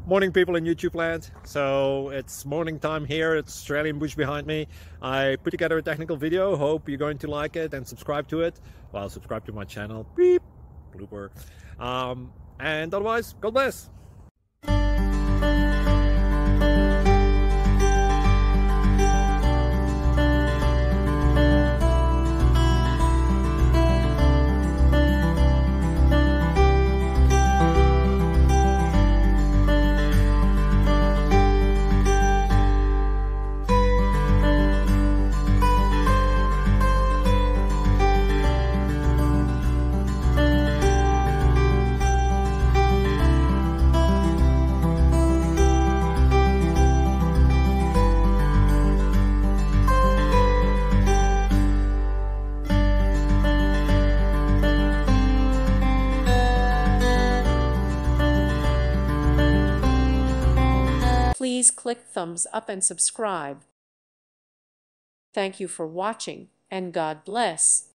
Morning, people in YouTube land. So it's morning time here. It's Australian bush behind me. I put together a technical video. Hope you're going to like it and subscribe to it. Well, subscribe to my channel. Beep. Blooper. And otherwise, God bless. Please click thumbs up and subscribe. Thank you for watching, and God bless.